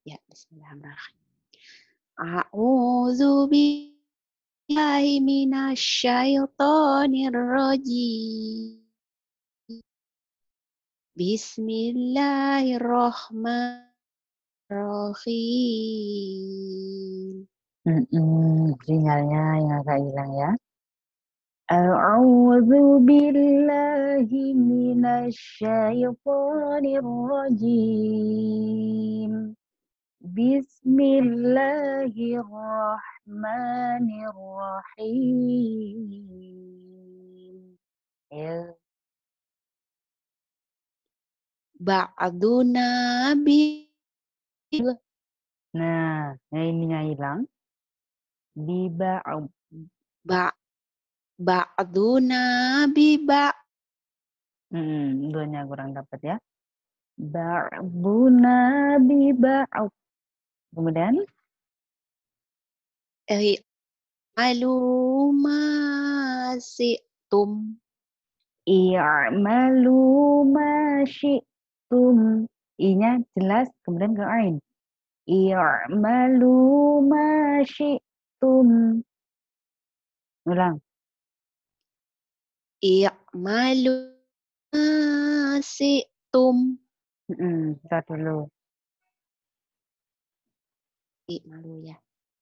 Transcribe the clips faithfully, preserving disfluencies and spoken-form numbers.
Ya, bismillahirrahmanirrahim. A'udzu billahi minasyaitonir rajim. Bismillahirrahmanirrahim. Mm-mm, sinyalnya yang agak hilang ya. A'udzu billahi minasyaitonir rajim. Bismillahirrahmanirrahim. Ya. Ba'duna bi Nah, yang ininya hilang. Biba'u. ba ba'duna bi ba Hmm, duanya kurang dapat ya. Ba'duna biba'u. Kemudian eh aluma situm. i'malu ma syi'tum. I-nya jelas, kemudian ke ain. I'malu ma syi'tum. Ulang. I'malu ma situm. Hmm, start dulu. I'malu ya.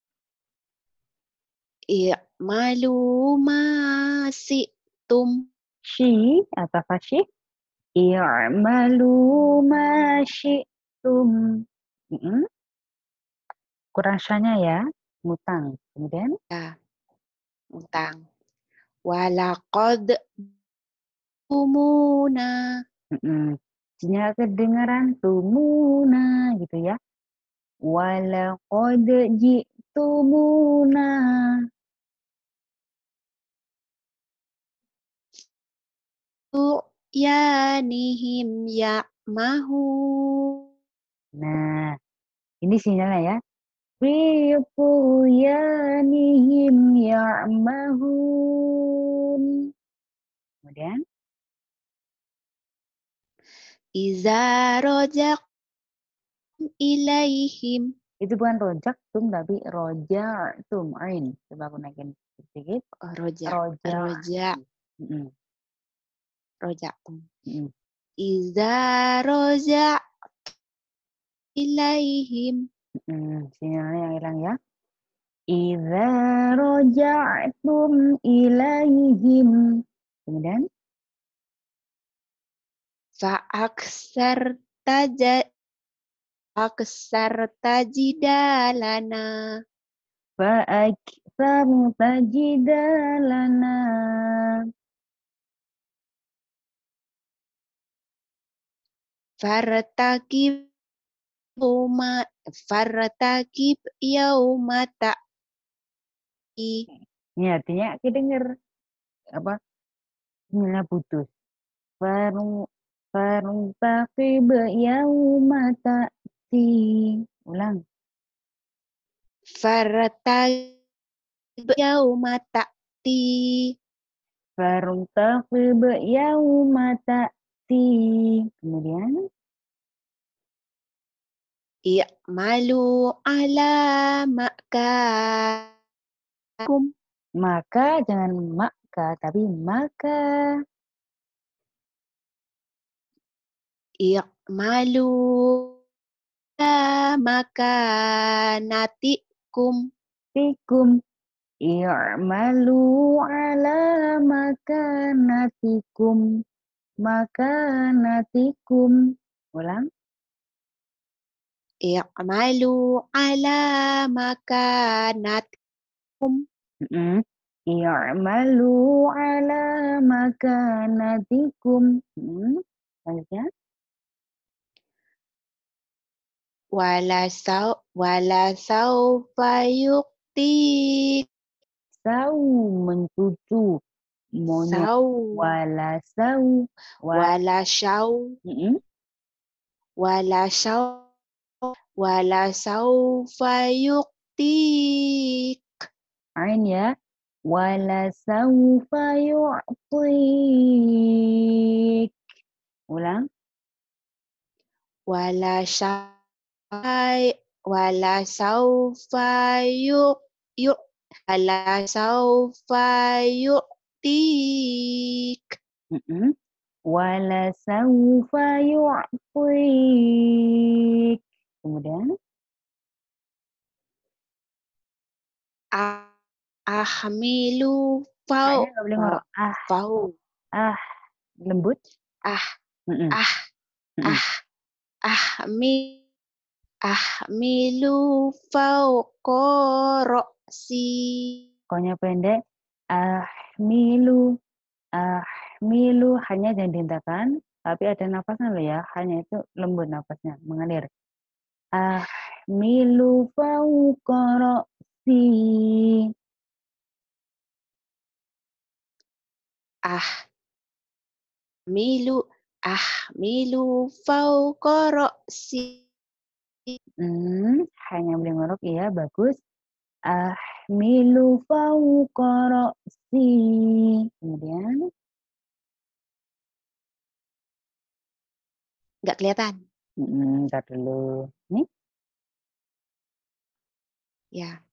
I'malu ma situm. Syi atau fasyi. I'malu ma syi'tum. Hmm. Kurang syanya ya. Ngutang. Kemudian. Ya, utang. Walaqad umuna. Hmm. Sinyal kedengaran tumuna gitu ya. Walaqad ji'tumuna. Tu'yanihim ya'mahu. Nah, ini sinyalnya ya. Fi tughyanihim ya'mahun. Kemudian Iza rojak ilaihim. itu bukan rojak tum tapi roja tum ain. Coba aku naikin sedikit. Rojak, Roja. rojak, Mm-mm. rojak. Mm-mm. Iza rojak ilaihim. Mm-mm. Sinyalnya yang hilang ya. Idza roja'tum ilaihim. Kemudian Fa'aksar taja aksar tajidalana. fa'aktsaru tajidalana. Fartakib yauma fartakib yauma ta'ti. Ini artinya kita denger apa? Sinyalnya putus. Farung farung taqib yauma ta'ti. Ulang. Fartakib yauma ta'ti. Farung taqib yauma ta'ti. Kemudian I'malu ala makakum. maka jangan maka tapi maka. I'malu ala makanatikum. Tikum i'malu ala makanatikum. Makanatikum. Ulang. I'malu ala makanatikum. Mm-mm. I'malu ala makanatikum. Hmm. Selanjutnya. Wala sau wala saufa yukti Sau mencucu. Monyet. sau Wala sau. Wa. wala syau Mm-mm. wala syau wala saufa yuktik. Ain ya. Wala saufa yu'tik. Ulang. Wala syau wala saufa yu yu wala saufa yu'tik. Mhm. Wala saufa yu'tik. Kemudian? Ah ahmilu A-nya fau nggak boleh fau ngorok. Ah, fau ah, lembut. ah Mhm, ah mhm. ah ahmi ahmilu fauqa ra'si. Ko-nya pendek. Ahmilu, ahmilu, hanya jangan dihentakan, tapi ada napasnya loh ya, hanya itu lembut napasnya, mengalir. Ahmilu fauqa ra'si. Ahmilu ahmilu fauqa ra'si. Hmm, hanya boleh ngorok, iya bagus. Ahmilu fauqa ra'si. Kemudian? Nggak kelihatan? Mhm, entar dulu. Nih. Ya.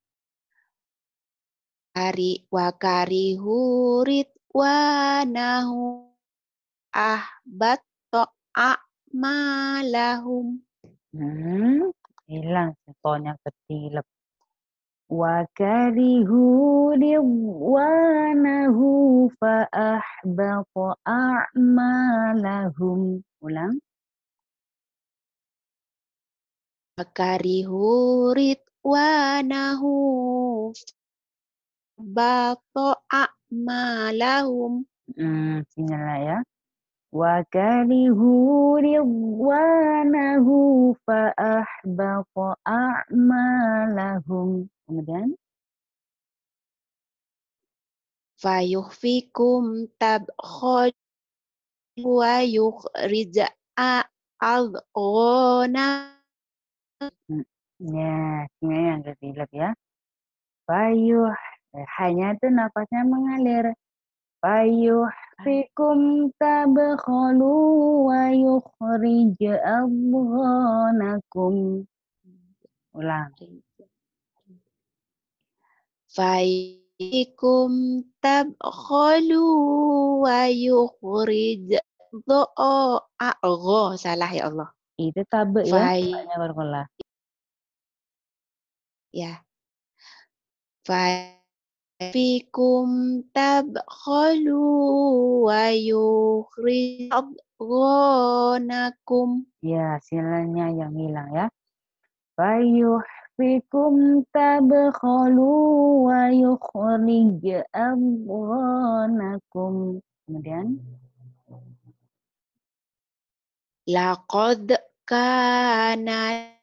Kari wa karihu ridwanahu ahbatta a'malahum. Hmm, hilang to-nya ketilep. Wa karihu ridwanahu fa ahbata a'malahum. Ulang. Wa karihu ridwanahu ahbatta a'malahum. Hmm, sinyalnya ya. Wa karihu ridwanahu fa ahbata a'malahum. Kemudian? Fayuhfikum tabkhal wa yukhrij adghana. Hmm, ya, sinyalnya yang ketilep ya. Fayuh, eh, hanya itu napasnya mengalir. Fayuhfikum tabkhalu wa yukhrij adghanakum. Ulang. Fayuhfikum tabkhalu wa yukhrij dho'a agha. Salah ya Allah. Itu tabe ya, Fay Mbaknya Qalqalah. Ya. Fayuhfikum tabkhalu wa yukhrij adghanakum. Ya, sinyalnya yang hilang ya. Fayuhfikum tabkhalu wa yukhrij adghanakum. Kemudian? Laqad kana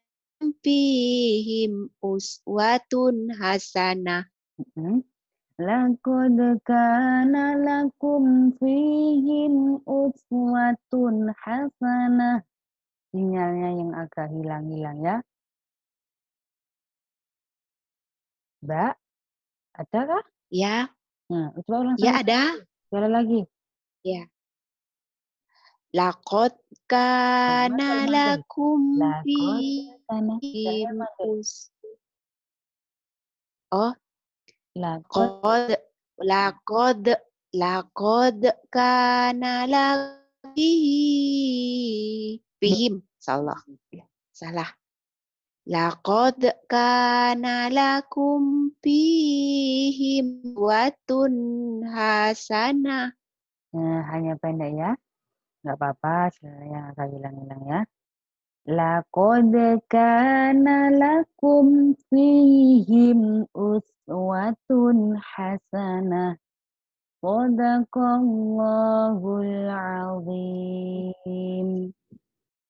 fihim uswatun hasanah. Mhm. Laqad kana lakum fihim uswatun hasanah. Sinyalnya yang agak hilang-hilang ya. Mbak, adakah? Ya, Nah, coba ulang ya sekali ada. lagi. Sekali lagi. Ya. Laqad Oh, kana mantul, mantul. lakum Laqad kana, saya fihim mantul. us Oh, Laqad qad laqad laqad kana lakum fihi Duh, fihim. Salah. Salah. Laqad kana lakum fihim uswatun hasanah. nah, hanya pendek ya. Nggak apa-apa, sinyalnya yang agak hilang-hilang ya. Laqad kana lakum fihim uswatun hasanah. Shadaqallahul azim.